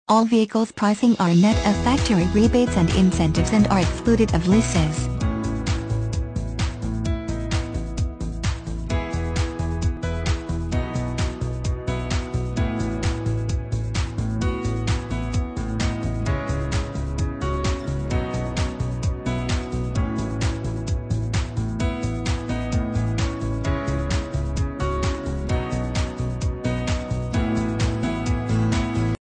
All vehicles pricing are net of factory rebates and incentives and are excluded of leases.